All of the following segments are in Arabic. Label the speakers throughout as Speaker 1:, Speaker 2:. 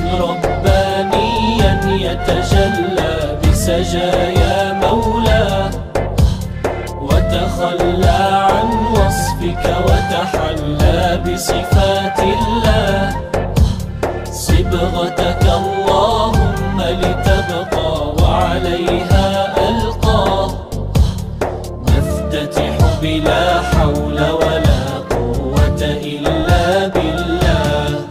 Speaker 1: ربانيا يتجلى بسجايا مولاه، وتخلى عن وصفك وتحلى بصفات الله. صبغتك اللهم لتبقى وعليها ألقى، نفتتح بلا حول ولا قوة إلا بالله.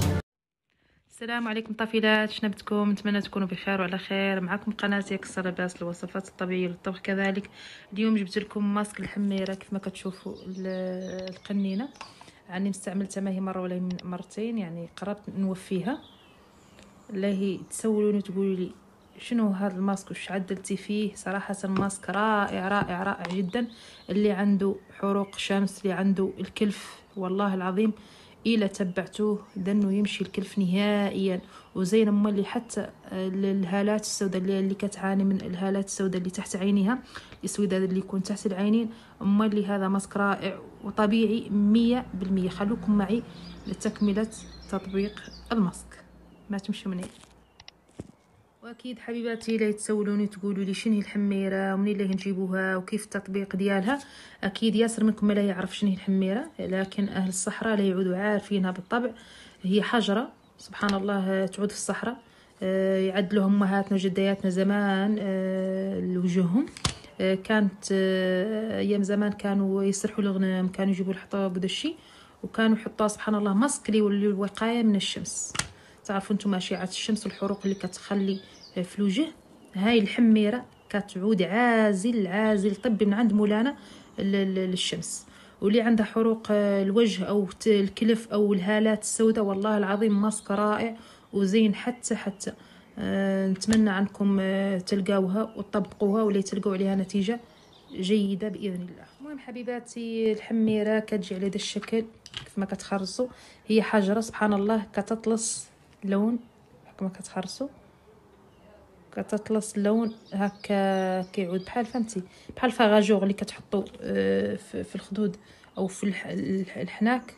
Speaker 2: السلام عليكم طفيلات، شنو بتكم؟ نتمنى تكونوا بخير وعلى خير. معكم قناه يكسر لباس للوصفات الطبيعيه للطبخ كذلك. اليوم جبت لكم ماسك الحميره كيف ما كتشوفوا القنينه، يعني استعملتها ما هي مره ولا مرتين، يعني قربت نوفيها. لا هي تسولوني تقولوا لي شنو هذا الماسك وش عدلتي فيه؟ صراحه ماسك رائع رائع رائع جدا. اللي عنده حروق شمس، اللي عنده الكلف، والله العظيم إلى تبعتوه دنو يمشي الكلف نهائيا. وزين اللي حتى الهالات السوداء اللي كتعاني من الهالات السوداء اللي تحت عينيها، الاسوداد اللي يكون تحت العينين، اللي هذا ماسك رائع وطبيعي 100%. خلوكم معي لتكملة تطبيق الماسك، ما تمشوا مني. واكيد حبيباتي لا تسولوني تقولوا لي شنو هي الحميره ومنين اللي نجيبوها وكيف التطبيق ديالها. اكيد ياسر منكم ما لا يعرف شنو هي الحميره، لكن اهل الصحراء لا يعودوا عارفينها بالطبع. هي حجره سبحان الله تعود في الصحراء. يعدلوها امهاتنا وجدياتنا زمان لوجههم. كانت ايام زمان كانوا يسرحوا الغنم، كانوا يجيبوا الحطب ودا الشيء، وكانوا يحطوها سبحان الله ماسك للوقايه من الشمس. تعرفوا انتم اشعه الشمس والحروق اللي كتخلي في الوجه. هاي الحميره كتعود عازل طبي من عند مولانا للشمس. واللي عندها حروق الوجه او الكلف او الهالات السوداء، والله العظيم ماسك رائع وزين حتى نتمنى عنكم تلقاوها وتطبقوها ولا تلقوا عليها نتيجه جيده باذن الله. المهم حبيباتي الحميره كتجي على هذا الشكل كيف ما كتخرصوا. هي حجره سبحان الله كتطلس لون كما كتخرصوا، كتطلس لون هكا كيعود بحال فهمتي بحال فغاجوغ اللي كتحطوا في الخدود او في الحناك.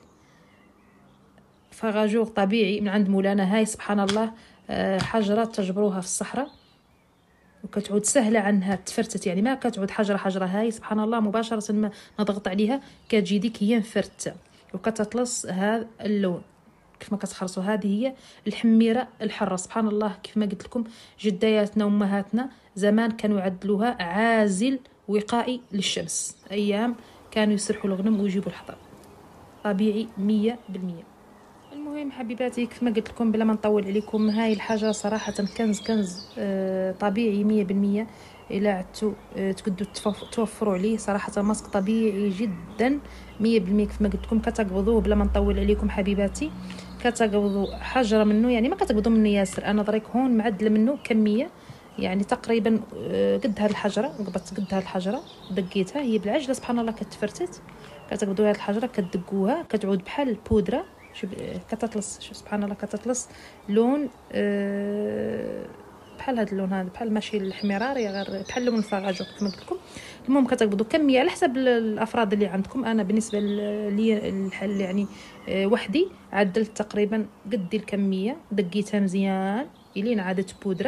Speaker 2: فغاجوغ طبيعي من عند مولانا. هاي سبحان الله حجره تجبروها في الصحراء وكتعود سهله عنها تفرتت، يعني ما كتعود حجره. هاي سبحان الله مباشره ما نضغط عليها كتجي ديك هي مفرته وكتطلس هذا اللون كيف ما كتخرصوا. هذه هي الحميره الحره سبحان الله. كيف ما قلت لكم جداياتنا وامهاتنا زمان كانوا يعدلوها عازل وقائي للشمس، ايام كانوا يسرحوا الغنم ويجيبوا الحطب طبيعي 100%. المهم حبيباتي كيف ما قلت لكم بلا ما نطول عليكم، هاي الحاجه صراحه كنز طبيعي 100%. الى عدتوا تقدروا توفروا عليه صراحه ماسك طبيعي جدا 100%. كيف ما قلت لكم كتقبضوه بلا ما نطول عليكم حبيباتي، كتقبضوا حجره منه، يعني ما كتقبضوا منه ياسر. انا دريك هون معدله منه كميه، يعني تقريبا قد هاد الحجره، قبضت قد هاد الحجره دقيتها هي بالعجله سبحان الله كتفرتت. كتقبضوا هاد الحجره كتدقوها كتعود بحال البودره. شوف كتطلس سبحان الله كتطلس لون بحال هذا اللون، هذا بحال ماشي الحميراري غير بحال لون الفراجو كما قلت لكم. المهم كتقبضوا كميه على حسب الافراد اللي عندكم. انا بالنسبه لي الحل يعني وحدي عدلت تقريبا قد الكميه، دقيتها مزيان الين عادت بودره.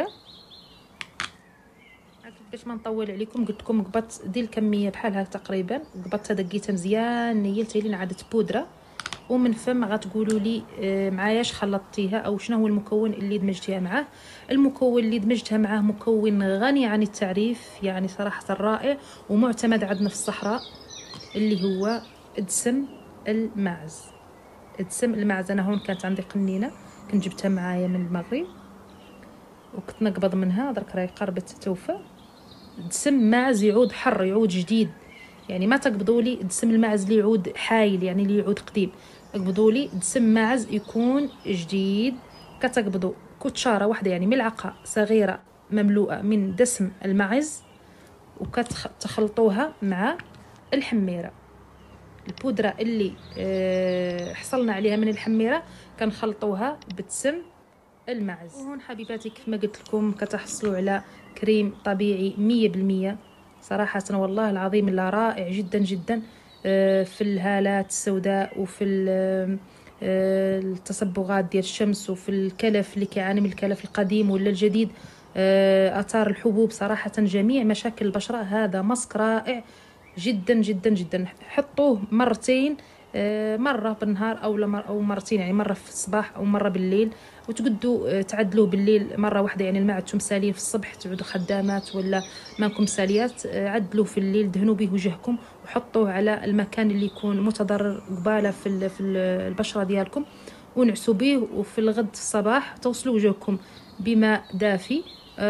Speaker 2: باش ما نطول عليكم قلت لكم قبضت دي الكميه بحالها تقريبا، قبضتها دقيتها مزيان نيلتها الين عادت بودره. ومن فم غتقولوا لي معايا اش خلطتيها او شنو هو المكون اللي دمجتيها معاه. المكون اللي دمجتها معاه مكون غني عن التعريف، يعني صراحه رائع ومعتمد عندنا في الصحراء، اللي هو دسم الماعز. دسم الماعز انا هون كانت عندي قنينه كنت جبتها معايا من المغرب وكنت نقبض منها، درك راهي قربت توفى. دسم ماعز يعود حر يعود جديد، يعني ما تقبضوا لي دسم الماعز اللي يعود حايل يعني اللي يعود قديم، اقبضوا لي دسم ماعز يكون جديد. كتقبضوا كتشاره واحده يعني ملعقه صغيره مملوءه من دسم الماعز وكتخلطوها مع الحميره. البودره اللي حصلنا عليها من الحميره كنخلطوها بدسم الماعز. وهون حبيباتي كيف ما قلت لكم كتحصلوا على كريم طبيعي 100%. صراحه والله العظيم لا رائع جدا جدا في الهالات السوداء وفي التصبغات ديال الشمس، وفي الكلف اللي كيعاني من الكلف القديم ولا الجديد، اثار الحبوب. صراحه جميع مشاكل البشره هذا ماسك رائع جدا جدا جدا. حطوه مرتين، مره بالنهار او مرتين، يعني مره في الصباح او مره بالليل، وتقدوا تعدلوه بالليل مره واحده. يعني ما عدتم سالين في الصبح تعودوا خدامات ولا ماكم ساليات، عدلوه في الليل، دهنوا به وجهكم وحطوه على المكان اللي يكون متضرر قباله في البشره ديالكم، ونعسوا به. وفي الغد في الصباح توصلوا وجهكم بماء دافي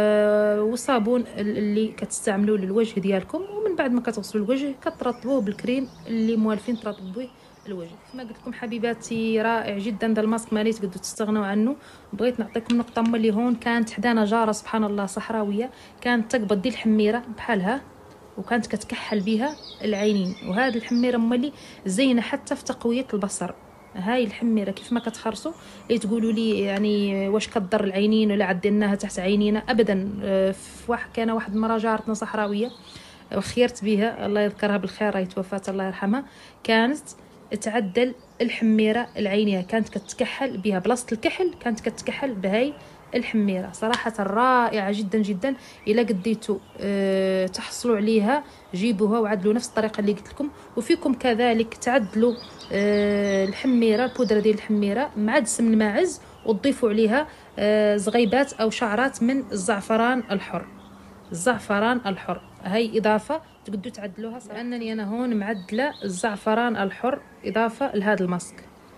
Speaker 2: وصابون اللي كتستعملوه للوجه ديالكم، ومن بعد ما كتغسلوا الوجه كترطبوه بالكريم اللي موالفين ترطبوا به الوجه. كما قلت لكم حبيباتي رائع جدا دا الماسك، ما تقدروا تستغنوا عنه. بغيت نعطيكم نقطه هما اللي هون. كانت حدانا جاره سبحان الله صحراويه، كانت تقبض دي الحميره بحالها وكانت كتكحل بها العينين، وهذه الحميره اللي زينه حتى في تقويه البصر. هاي الحميره كيف ما كتخرصوا اللي تقولوا لي يعني واش كضر العينين ولا عدلناها تحت عينينا، ابدا. كان واحد المراه جارتنا صحراويه وخيرت بها الله يذكرها بالخير، راهي توفات الله يرحمها، كانت تعدل الحميره العينيه، كانت كتكحل بها بلاصه الكحل، كانت كتكحل بهاي الحميره. صراحه رائعه جدا جدا. الا قديتوا تحصلوا عليها جيبوها وعدلوا نفس الطريقه اللي قلت لكم. وفيكم كذلك تعدلوا الحميره، البودره ديال الحميره مع دسم الماعز، وتضيفوا عليها زغيبات او شعرات من الزعفران الحر. الزعفران الحر هاي اضافه تقدروا تعدلوها، لانني انا هون معدله الزعفران الحر اضافه لهذا الماسك.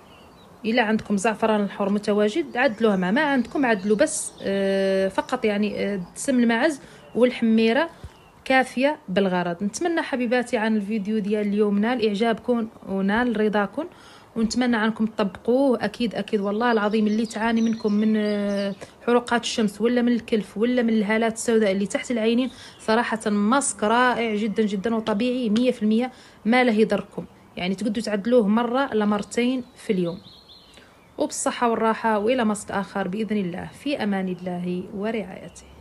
Speaker 2: الا عندكم زعفران الحر متواجد عدلوها، ما عندكم عدلوا بس فقط يعني دسم الماعز والحميره كافيه بالغرض. نتمنى حبيباتي عن الفيديو ديال اليوم نال اعجابكم ونال رضاكم، ونتمنى عنكم تطبقوه. اكيد اكيد والله العظيم اللي تعاني منكم من حروقات الشمس ولا من الكلف ولا من الهالات السوداء اللي تحت العينين، صراحه ماسك رائع جدا جدا وطبيعي 100%، ما له يضركم. يعني تقدروا تعدلوه مره لمرتين في اليوم. وبالصحه والراحه، والى ماسك اخر باذن الله، في امان الله ورعايته.